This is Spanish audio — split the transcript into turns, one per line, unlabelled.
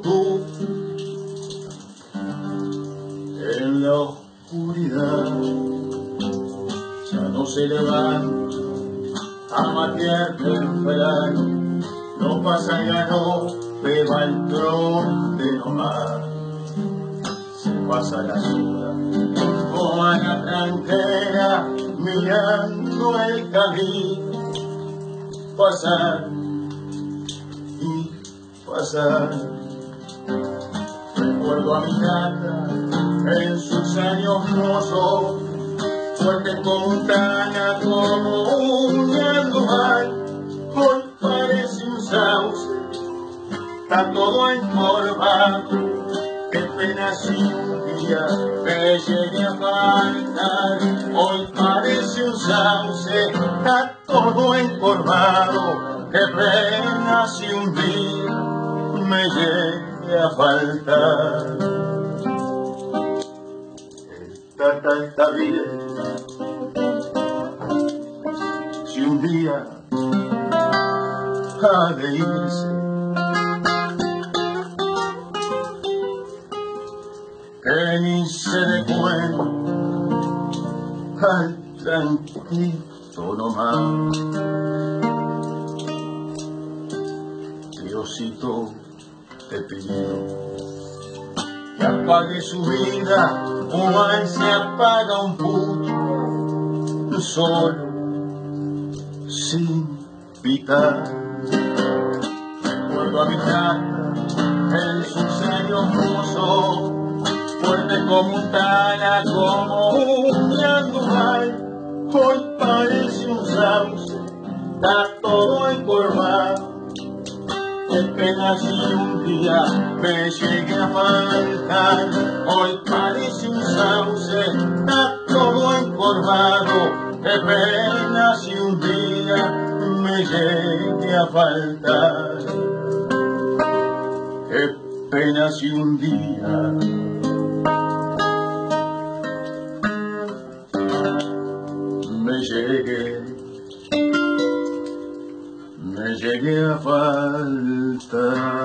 tú en la oscuridad. Ya no se levanta a matearte el verano, no pasa ya no, te va el tronte nomás. Se pasa la ciudad como a la tranquera, mirando el camino pasar y pasar. Recuerdo a mi tata en sus años mozos, fuerte con tana como un animal. Hoy parece un sauce, está todo encorvado. Qué pena si un día me llegue a faltar. Hoy parece un sauce, está todo encorvado. Qué pena si un día me llegue a faltar. El tata está bien, si un día ha de irse, que ni se dé cuenta, al tranquilo nomás. Diosito, te pido que apague su vida, como a él se apaga un pucho, solo, sin pitar. Recuerdo a mi tata en sus años mozos, fuerte como un tana, como un animal. Hoy parece un sauce, está todo encorvado. Qué pena si un día me llegue a faltar. Hoy parece un sauce, está todo encorvado. Qué pena si un día me llegue a faltar. Qué pena si un día me llegue a faltar.